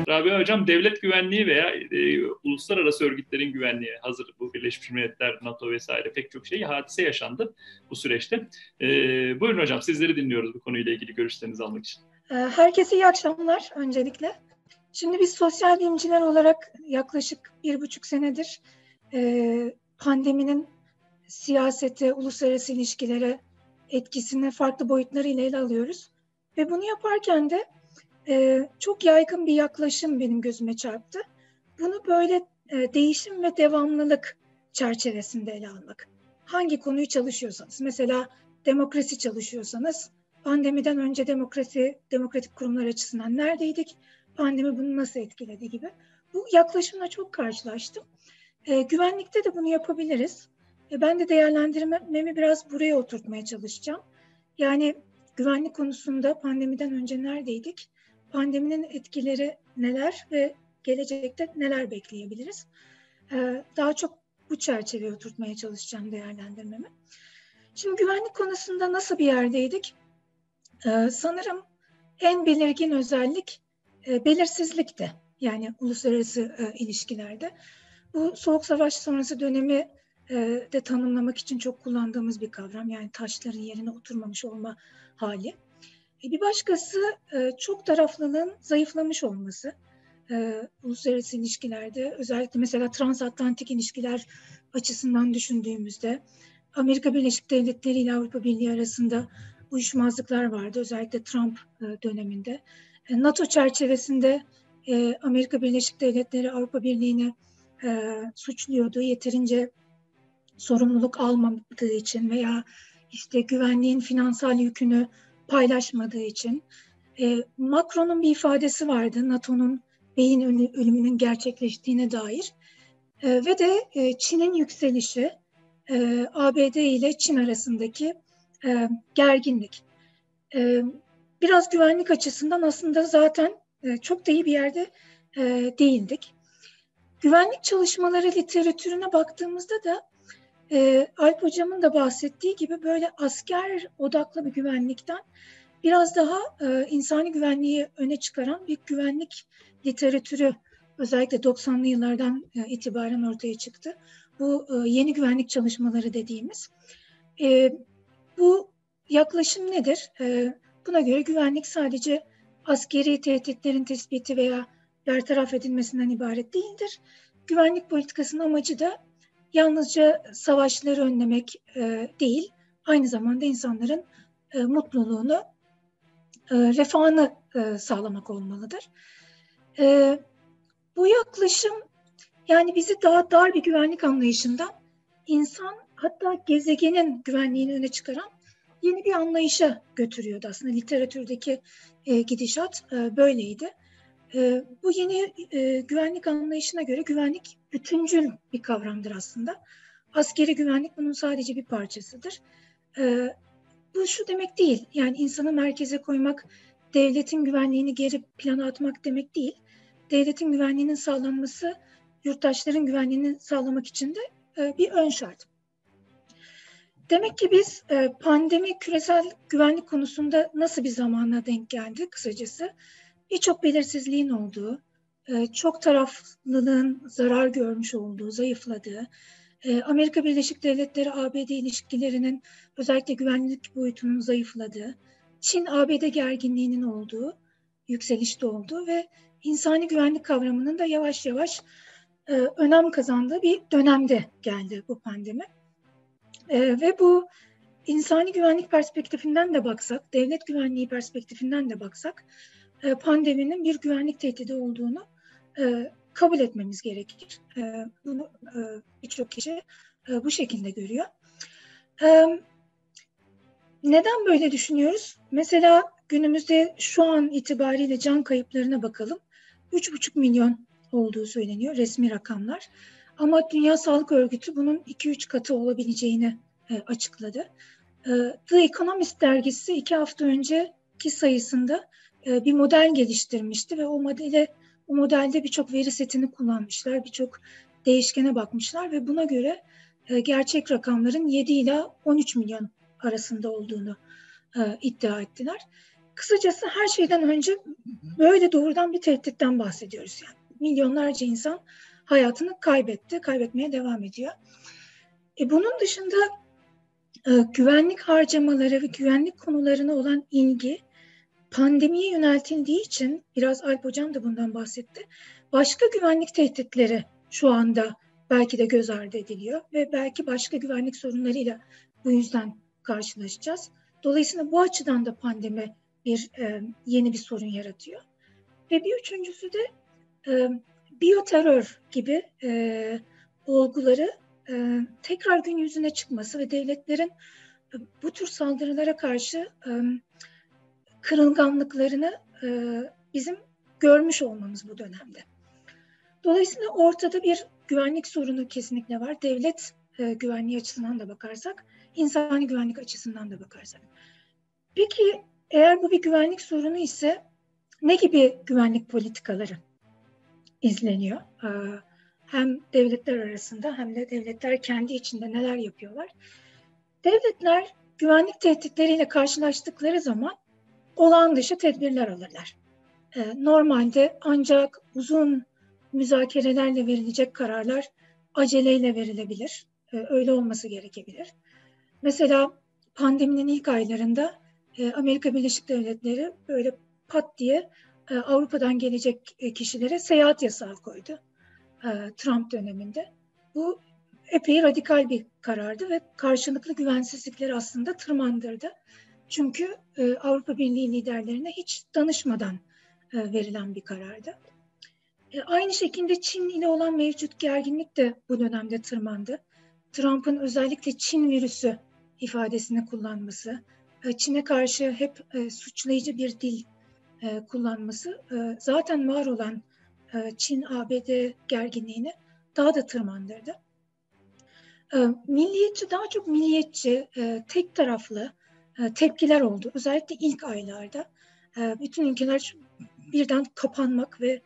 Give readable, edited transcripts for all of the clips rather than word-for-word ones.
Rabia Hocam, devlet güvenliği veya uluslararası örgütlerin güvenliği, hazır bu Birleşmiş Milletler, NATO vesaire pek çok hadise yaşandı bu süreçte. Buyurun hocam, sizleri dinliyoruz bu konuyla ilgili görüşlerinizi almak için. Herkese iyi akşamlar öncelikle. Şimdi biz sosyal bilimciler olarak yaklaşık 1,5 senedir pandeminin siyasete, uluslararası ilişkilere etkisini farklı boyutlarıyla ele alıyoruz. Ve bunu yaparken de çok yaygın bir yaklaşım benim gözüme çarptı. Bunu böyle değişim ve devamlılık çerçevesinde ele almak. Hangi konuyu çalışıyorsanız, mesela demokrasi çalışıyorsanız, pandemiden önce demokratik kurumlar açısından neredeydik? Pandemi bunu nasıl etkiledi gibi. Bu yaklaşımla çok karşılaştım. Güvenlikte de bunu yapabiliriz. Ben de değerlendirmemi biraz buraya oturtmaya çalışacağım. Yani güvenlik konusunda pandemiden önce neredeydik? Pandeminin etkileri neler ve gelecekte neler bekleyebiliriz? Daha çok bu çerçeveye oturtmaya çalışacağım değerlendirmemi. Şimdi güvenlik konusunda nasıl bir yerdeydik? Sanırım en belirgin özellik belirsizlikti. Yani uluslararası ilişkilerde. Bu Soğuk Savaş sonrası dönemi de tanımlamak için çok kullandığımız bir kavram. Yani taşların yerine oturmamış olma hali. Bir başkası çok taraflılığın zayıflamış olması. Uluslararası ilişkilerde özellikle mesela transatlantik ilişkiler açısından düşündüğümüzde Amerika Birleşik Devletleri ile Avrupa Birliği arasında uyuşmazlıklar vardı. Özellikle Trump döneminde. NATO çerçevesinde Amerika Birleşik Devletleri Avrupa Birliği'ni suçluyordu. Yeterince sorumluluk almadığı için veya işte güvenliğin finansal yükünü paylaşmadığı için. Macron'un bir ifadesi vardı, NATO'nun beyin ölümünün gerçekleştiğine dair. Ve de Çin'in yükselişi, ABD ile Çin arasındaki gerginlik. Biraz güvenlik açısından aslında zaten çok da iyi bir yerde değildik. Güvenlik çalışmaları literatürüne baktığımızda da Alp Hocam'ın da bahsettiği gibi böyle asker odaklı bir güvenlikten biraz daha insani güvenliği öne çıkaran bir güvenlik literatürü özellikle 90'lı yıllardan itibaren ortaya çıktı. Bu yeni güvenlik çalışmaları dediğimiz. Bu yaklaşım nedir? Buna göre güvenlik sadece askeri tehditlerin tespiti veya bertaraf edilmesinden ibaret değildir. Güvenlik politikasının amacı da yalnızca savaşları önlemek değil, aynı zamanda insanların mutluluğunu, refahını sağlamak olmalıdır. Bu yaklaşım yani bizi daha dar bir güvenlik anlayışından insan hatta gezegenin güvenliğini öne çıkaran yeni bir anlayışa götürüyordu aslında. Literatürdeki gidişat böyleydi. Bu yeni güvenlik anlayışına göre güvenlik bütüncül bir kavramdır aslında. Askeri güvenlik bunun sadece bir parçasıdır. Bu şu demek değil, yani insanı merkeze koymak, devletin güvenliğini geri plana atmak demek değil. Devletin güvenliğinin sağlanması, yurttaşların güvenliğini sağlamak için de bir ön şart. Demek ki biz pandemi küresel güvenlik konusunda nasıl bir zamana denk geldi kısacası? Birçok belirsizliğin olduğu, çok taraflılığın zarar görmüş olduğu, zayıfladığı, Amerika Birleşik Devletleri ABD ilişkilerinin özellikle güvenlik boyutunun zayıfladığı, Çin-ABD gerginliğinin olduğu, yükselişte olduğu ve insani güvenlik kavramının da yavaş yavaş önem kazandığı bir dönemde geldi bu pandemi. Ve bu insani güvenlik perspektifinden de baksak, devlet güvenliği perspektifinden de baksak, pandeminin bir güvenlik tehdidi olduğunu kabul etmemiz gerekir. Bunu birçok kişi bu şekilde görüyor. Neden böyle düşünüyoruz? Mesela günümüzde şu an itibariyle can kayıplarına bakalım. 3,5 milyon olduğu söyleniyor resmi rakamlar. Ama Dünya Sağlık Örgütü bunun 2-3 katı olabileceğini açıkladı. The Economist dergisi 2 hafta önceki sayısında bir model geliştirmişti ve o modelde birçok veri setini kullanmışlar, birçok değişkene bakmışlar ve buna göre gerçek rakamların 7 ila 13 milyon arasında olduğunu iddia ettiler. Kısacası her şeyden önce böyle doğrudan bir tehditten bahsediyoruz. Yani milyonlarca insan hayatını kaybetti, kaybetmeye devam ediyor. Bunun dışında güvenlik harcamaları ve güvenlik konularına olan ilgi pandemiye yöneltildiği için, biraz Alp Hocam da bundan bahsetti, başka güvenlik tehditleri şu anda belki de göz ardı ediliyor ve belki başka güvenlik sorunlarıyla bu yüzden karşılaşacağız. Dolayısıyla bu açıdan da pandemi yeni bir sorun yaratıyor. Ve bir üçüncüsü de biyoterör gibi olguları tekrar gün yüzüne çıkması ve devletlerin bu tür saldırılara karşı kırılganlıklarını bizim görmüş olmamız bu dönemde. Dolayısıyla ortada bir güvenlik sorunu kesinlikle var. Devlet güvenliği açısından da bakarsak, insani güvenlik açısından da bakarsak. Peki eğer bu bir güvenlik sorunu ise ne gibi güvenlik politikaları izleniyor? Hem devletler arasında hem de devletler kendi içinde neler yapıyorlar? Devletler güvenlik tehditleriyle karşılaştıkları zaman olağan dışı tedbirler alırlar. Normalde ancak uzun müzakerelerle verilecek kararlar aceleyle verilebilir. Öyle olması gerekebilir. Mesela pandeminin ilk aylarında Amerika Birleşik Devletleri böyle pat diye Avrupa'dan gelecek kişilere seyahat yasağı koydu Trump döneminde. Bu epey radikal bir karardı ve karşılıklı güvensizlikleri aslında tırmandırdı. Çünkü Avrupa Birliği liderlerine hiç danışmadan verilen bir karardı. Aynı şekilde Çin ile olan mevcut gerginlik de bu dönemde tırmandı. Trump'ın özellikle Çin virüsü ifadesini kullanması, Çin'e karşı hep suçlayıcı bir dil kullanması zaten var olan Çin-ABD gerginliğini daha da tırmandırdı. Milliyetçi, daha çok milliyetçi, tek taraflı tepkiler oldu. Özellikle ilk aylarda bütün ülkeler birden kapanmak ve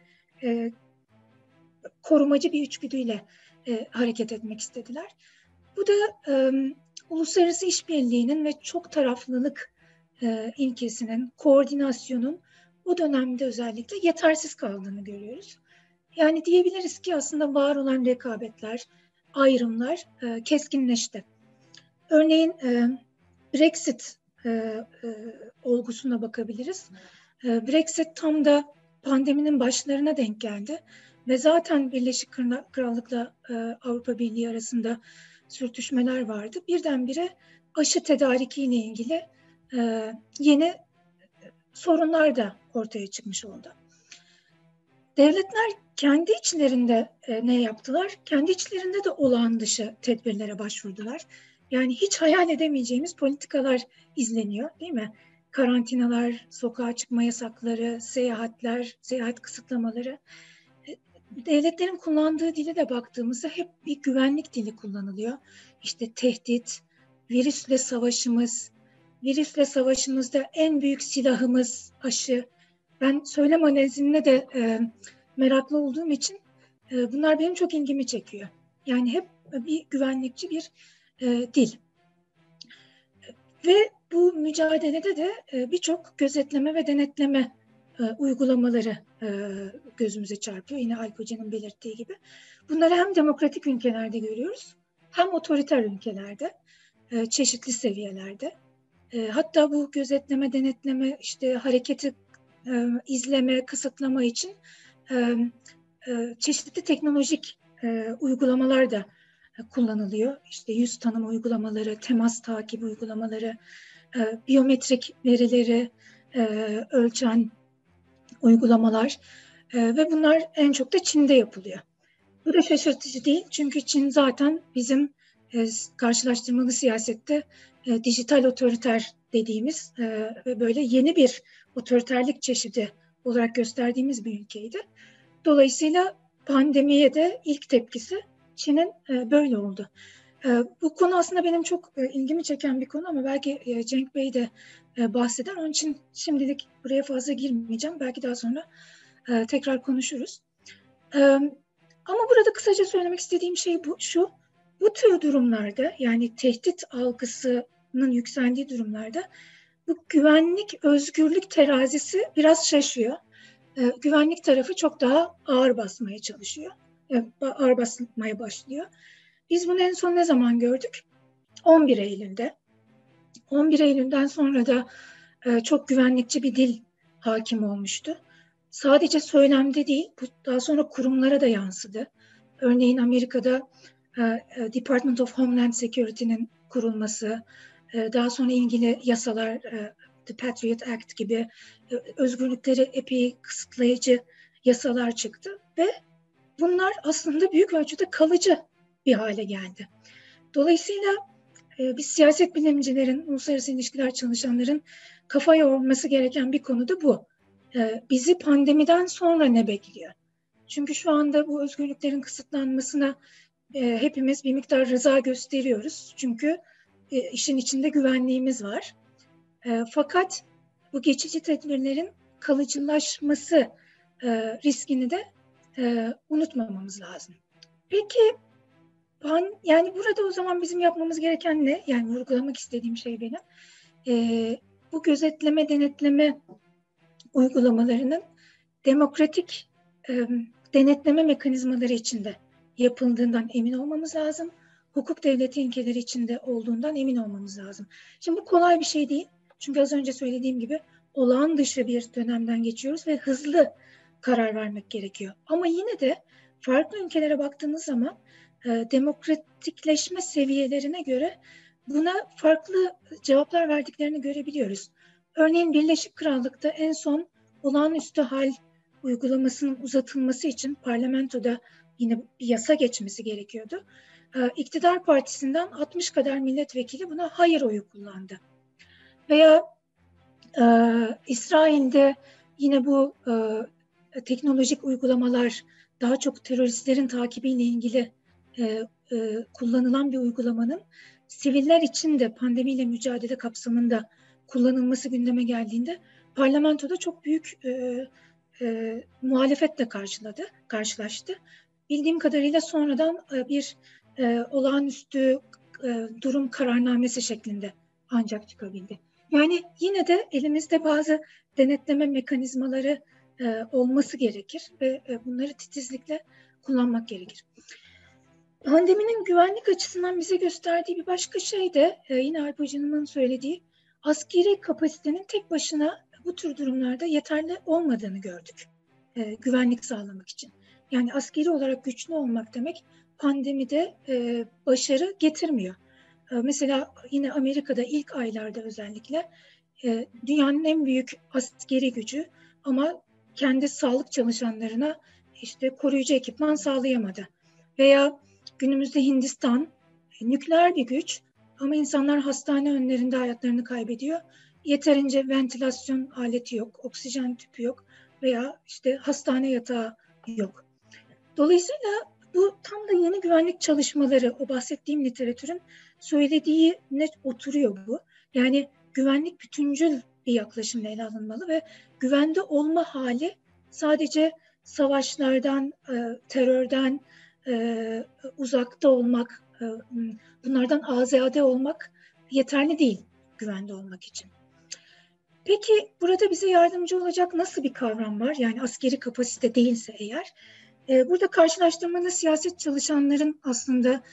korumacı bir içgüdüyle hareket etmek istediler. Bu da uluslararası işbirliğinin ve çok taraflılık ilkesinin, koordinasyonun o dönemde özellikle yetersiz kaldığını görüyoruz. Yani diyebiliriz ki aslında var olan rekabetler, ayrımlar keskinleşti. Örneğin Brexit olgusuna bakabiliriz. Brexit tam da pandeminin başlarına denk geldi ve zaten Birleşik Krallık'la Avrupa Birliği arasında sürtüşmeler vardı. Birdenbire aşı tedarikiyle ilgili yeni sorunlar da ortaya çıkmış oldu. Devletler kendi içlerinde ne yaptılar? Kendi içlerinde de olağan dışı tedbirlere başvurdular. Yani hiç hayal edemeyeceğimiz politikalar izleniyor, değil mi? Karantinalar, sokağa çıkma yasakları, seyahatler, seyahat kısıtlamaları. Devletlerin kullandığı dile de baktığımızda hep bir güvenlik dili kullanılıyor. İşte tehdit, virüsle savaşımız, virüsle savaşımızda en büyük silahımız aşı. Ben söylem analizine de meraklı olduğum için bunlar benim çok ilgimi çekiyor. Yani hep bir güvenlikçi bir dil. Ve bu mücadelede de birçok gözetleme ve denetleme uygulamaları gözümüze çarpıyor. Yine Alp Hoca'nın belirttiği gibi. Bunları hem demokratik ülkelerde görüyoruz, hem otoriter ülkelerde, çeşitli seviyelerde. Hatta bu gözetleme, denetleme, işte hareketi izleme, kısıtlama için çeşitli teknolojik uygulamalar da kullanılıyor. İşte yüz tanıma uygulamaları, temas takip uygulamaları, biyometrik verileri ölçen uygulamalar ve bunlar en çok da Çin'de yapılıyor. Bu da şaşırtıcı değil çünkü Çin zaten bizim karşılaştırmalı siyasette dijital otoriter dediğimiz ve böyle yeni bir otoriterlik çeşidi olarak gösterdiğimiz bir ülkeydi. Dolayısıyla pandemiye de ilk tepkisi Çin'in böyle oldu. Bu konu aslında benim çok ilgimi çeken bir konu ama belki Cenk Bey de bahseder. Onun için şimdilik buraya fazla girmeyeceğim. Belki daha sonra tekrar konuşuruz. Ama burada kısaca söylemek istediğim şey şu. Bu tür durumlarda, yani tehdit algısının yükseldiği durumlarda bu bu güvenlik, özgürlük terazisi biraz şaşıyor. Güvenlik tarafı çok daha ağır basmaya çalışıyor. Ağır basmaya başlıyor. Biz bunu en son ne zaman gördük? 11 Eylül'de. 11 Eylül'den sonra da çok güvenlikçi bir dil hakim olmuştu. Sadece söylemde değil, bu daha sonra kurumlara da yansıdı. Örneğin Amerika'da Department of Homeland Security'nin kurulması, daha sonra ilgili yasalar, The Patriot Act gibi özgürlükleri epey kısıtlayıcı yasalar çıktı ve bunlar aslında büyük ölçüde kalıcı bir hale geldi. Dolayısıyla biz siyaset bilimcilerin, uluslararası ilişkiler çalışanların kafa yorması gereken bir konu da bu. Bizi pandemiden sonra ne bekliyor? Çünkü şu anda bu özgürlüklerin kısıtlanmasına hepimiz bir miktar rıza gösteriyoruz. Çünkü işin içinde güvenliğimiz var. Fakat bu geçici tedbirlerin kalıcılaşması riskini de unutmamamız lazım. Peki yani burada o zaman bizim yapmamız gereken ne? Yani vurgulamak istediğim şey benim. Bu gözetleme, denetleme uygulamalarının demokratik denetleme mekanizmaları içinde yapıldığından emin olmamız lazım. Hukuk devleti ilkeleri içinde olduğundan emin olmamız lazım. Şimdi bu kolay bir şey değil. Çünkü az önce söylediğim gibi olağan dışı bir dönemden geçiyoruz ve hızlı karar vermek gerekiyor. Ama yine de farklı ülkelere baktığınız zaman demokratikleşme seviyelerine göre buna farklı cevaplar verdiklerini görebiliyoruz. Örneğin Birleşik Krallık'ta en son olağanüstü hal uygulamasının uzatılması için parlamentoda yine bir yasa geçmesi gerekiyordu. İktidar partisinden 60 kadar milletvekili buna hayır oyu kullandı. Veya İsrail'de yine bu teknolojik uygulamalar daha çok teröristlerin takibiyle ilgili kullanılan bir uygulamanın siviller için de pandemiyle mücadele kapsamında kullanılması gündeme geldiğinde parlamentoda çok büyük muhalefetle karşılaştı. Bildiğim kadarıyla sonradan bir olağanüstü durum kararnamesi şeklinde ancak çıkabildi. Yani yine de elimizde bazı denetleme mekanizmaları olması gerekir ve bunları titizlikle kullanmak gerekir. Pandeminin güvenlik açısından bize gösterdiği bir başka şey de yine Alp Hoca'nın söylediği askeri kapasitenin tek başına bu tür durumlarda yeterli olmadığını gördük güvenlik sağlamak için. Yani askeri olarak güçlü olmak demek pandemide başarı getirmiyor. Mesela yine Amerika'da ilk aylarda özellikle dünyanın en büyük askeri gücü ama kendi sağlık çalışanlarına işte koruyucu ekipman sağlayamadı. Veya günümüzde Hindistan nükleer bir güç ama insanlar hastane önlerinde hayatlarını kaybediyor. Yeterince ventilasyon aleti yok, oksijen tüpü yok veya işte hastane yatağı yok. Dolayısıyla bu tam da yeni güvenlik çalışmaları, o bahsettiğim literatürün söylediği net oturuyor bu. Yani güvenlik bütüncül bir yaklaşımla ele alınmalı ve güvende olma hali sadece savaşlardan, terörden uzakta olmak, bunlardan azade olmak yeterli değil güvende olmak için. Peki burada bize yardımcı olacak nasıl bir kavram var? Yani askeri kapasite değilse eğer. Burada karşılaştırmalı siyaset çalışanların aslında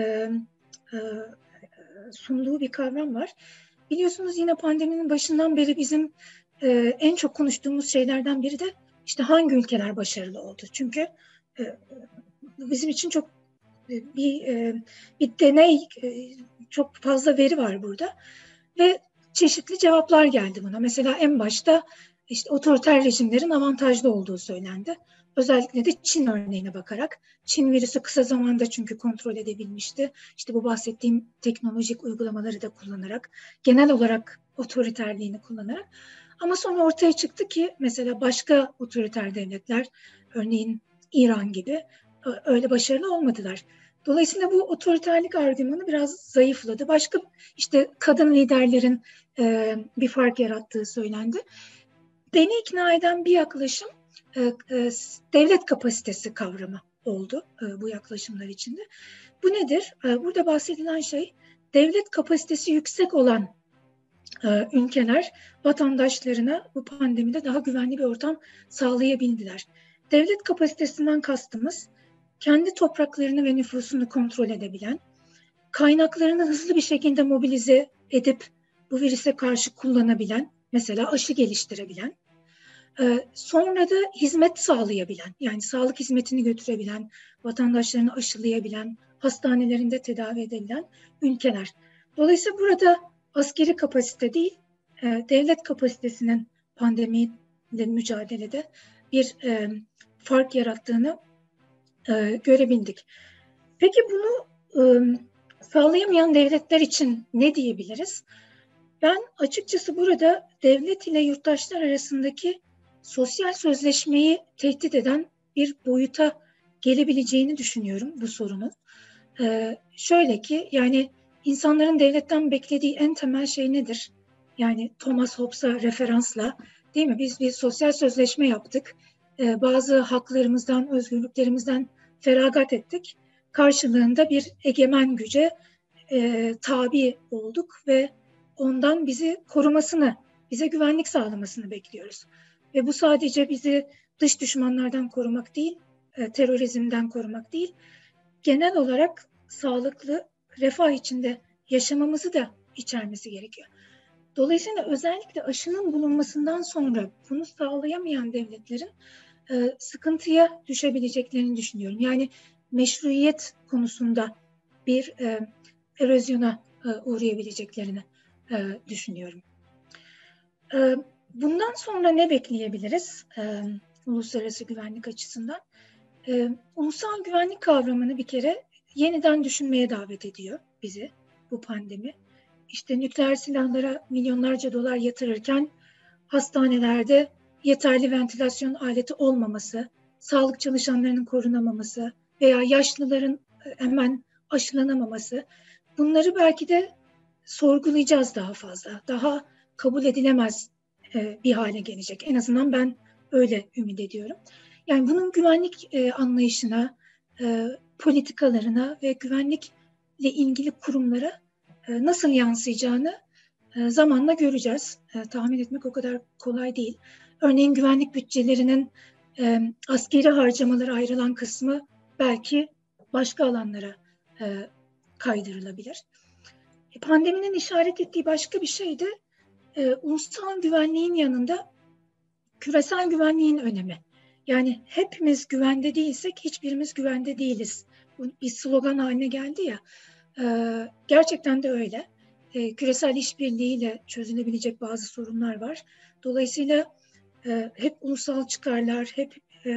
sunduğu bir kavram var. Biliyorsunuz yine pandeminin başından beri bizim en çok konuştuğumuz şeylerden biri de işte hangi ülkeler başarılı oldu. Çünkü bizim için çok bir deney, çok fazla veri var burada ve çeşitli cevaplar geldi buna. Mesela en başta işte otoriter rejimlerin avantajlı olduğu söylendi. Özellikle de Çin örneğine bakarak. Çin virüsü kısa zamanda çünkü kontrol edebilmişti. İşte bu bahsettiğim teknolojik uygulamaları da kullanarak, genel olarak otoriterliğini kullanarak. Ama sonra ortaya çıktı ki mesela başka otoriter devletler, örneğin İran gibi öyle başarılı olmadılar. Dolayısıyla bu otoriterlik argümanı biraz zayıfladı. Başka işte kadın liderlerin bir fark yarattığı söylendi. Beni ikna eden bir yaklaşım devlet kapasitesi kavramı oldu bu yaklaşımlar içinde. Bu nedir? Burada bahsedilen şey devlet kapasitesi yüksek olan ülkeler vatandaşlarına bu pandemide daha güvenli bir ortam sağlayabildiler. Devlet kapasitesinden kastımız kendi topraklarını ve nüfusunu kontrol edebilen, kaynaklarını hızlı bir şekilde mobilize edip bu virüse karşı kullanabilen, mesela aşı geliştirebilen, sonra da hizmet sağlayabilen, yani sağlık hizmetini götürebilen, vatandaşlarını aşılayabilen, hastanelerinde tedavi edebilen ülkeler. Dolayısıyla burada askeri kapasite değil, devlet kapasitesinin pandemiyle mücadelede bir fark yarattığını görebildik. Peki bunu sağlayamayan devletler için ne diyebiliriz? Ben açıkçası burada devlet ile yurttaşlar arasındaki sosyal sözleşmeyi tehdit eden bir boyuta gelebileceğini düşünüyorum bu sorunun. Şöyle ki, yani insanların devletten beklediği en temel şey nedir? Yani Thomas Hobbes'a referansla, değil mi? Biz bir sosyal sözleşme yaptık. Bazı haklarımızdan, özgürlüklerimizden feragat ettik. Karşılığında bir egemen güce tabi olduk ve ondan bizi korumasını, bize güvenlik sağlamasını bekliyoruz. Ve bu sadece bizi dış düşmanlardan korumak değil, terörizmden korumak değil, genel olarak sağlıklı, refah içinde yaşamamızı da içermesi gerekiyor. Dolayısıyla özellikle aşının bulunmasından sonra bunu sağlayamayan devletlerin sıkıntıya düşebileceklerini düşünüyorum. Yani meşruiyet konusunda bir erozyona uğrayabileceklerini düşünüyorum. Bundan sonra ne bekleyebiliriz uluslararası güvenlik açısından? Ulusal güvenlik kavramını bir kere yeniden düşünmeye davet ediyor bizi bu pandemi. İşte nükleer silahlara milyonlarca dolar yatırırken hastanelerde yeterli ventilasyon aleti olmaması, sağlık çalışanlarının korunamaması veya yaşlıların hemen aşılanamaması, bunları belki de sorgulayacağız daha fazla. Daha kabul edilemez bir hale gelecek. En azından ben öyle ümit ediyorum. Yani bunun güvenlik anlayışına, politikalarına ve güvenlikle ilgili kurumlara nasıl yansıyacağını zamanla göreceğiz. Tahmin etmek o kadar kolay değil. Örneğin güvenlik bütçelerinin askeri harcamalara ayrılan kısmı belki başka alanlara kaydırılabilir. Pandeminin işaret ettiği başka bir şey de ulusal güvenliğin yanında küresel güvenliğin önemi. Yani hepimiz güvende değilsek hiçbirimiz güvende değiliz. Bu bir slogan haline geldi ya. Gerçekten de öyle. Küresel işbirliğiyle çözülebilecek bazı sorunlar var. Dolayısıyla hep ulusal çıkarlar, hep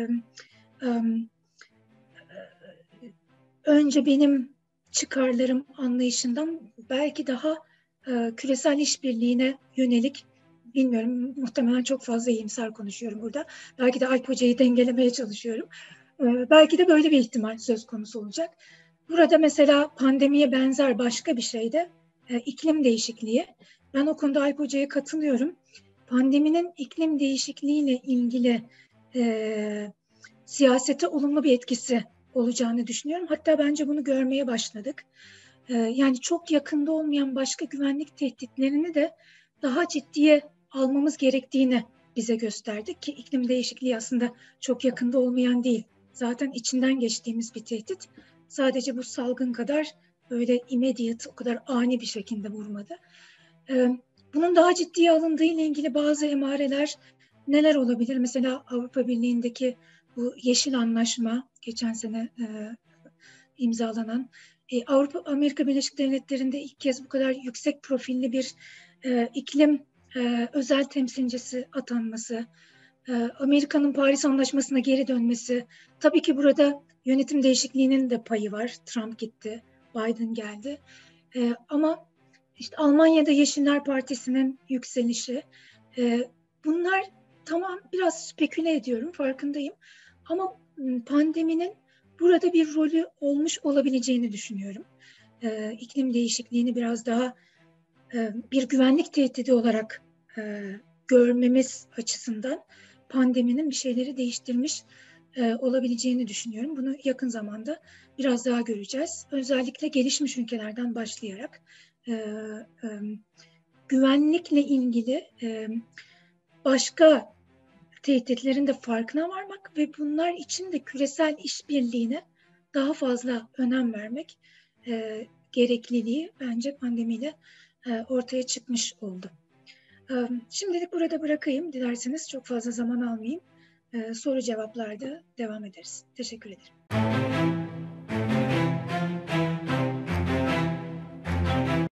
önce benim çıkarlarım anlayışından belki daha küresel işbirliğine yönelik, bilmiyorum, muhtemelen çok fazla iyimser konuşuyorum burada. Belki de Alp Hoca'yı dengelemeye çalışıyorum. Belki de böyle bir ihtimal söz konusu olacak. Burada mesela pandemiye benzer başka bir şey de iklim değişikliği. Ben o konuda Alp Hoca'ya katılıyorum. Pandeminin iklim değişikliğiyle ilgili siyasete olumlu bir etkisi olacağını düşünüyorum. Hatta bence bunu görmeye başladık. Yani çok yakında olmayan başka güvenlik tehditlerini de daha ciddiye almamız gerektiğini bize gösterdi ki iklim değişikliği aslında çok yakında olmayan değil. Zaten içinden geçtiğimiz bir tehdit. Sadece bu salgın kadar böyle immediate, o kadar ani bir şekilde vurmadı. Bunun daha ciddiye alındığı ile ilgili bazı emareler neler olabilir? Mesela Avrupa Birliği'ndeki bu Yeşil Anlaşma, geçen sene imzalanan, Amerika Birleşik Devletleri'nde ilk kez bu kadar yüksek profilli bir iklim özel temsilcisi atanması, Amerika'nın Paris Anlaşması'na geri dönmesi. Tabii ki burada yönetim değişikliğinin de payı var. Trump gitti, Biden geldi. Ama işte Almanya'da Yeşiller Partisi'nin yükselişi. Bunlar tamam, biraz speküle ediyorum, farkındayım. Ama pandeminin burada bir rolü olmuş olabileceğini düşünüyorum. İklim değişikliğini biraz daha bir güvenlik tehdidi olarak görmemiz açısından pandeminin bir şeyleri değiştirmiş olabileceğini düşünüyorum. Bunu yakın zamanda biraz daha göreceğiz. Özellikle gelişmiş ülkelerden başlayarak güvenlikle ilgili başka tehditlerin de farkına varmak ve bunlar için de küresel işbirliğine daha fazla önem vermek gerekliliği bence pandemiyle ortaya çıkmış oldu. Şimdilik burada bırakayım. Dilerseniz çok fazla zaman almayayım. Soru cevaplarda devam ederiz. Teşekkür ederim.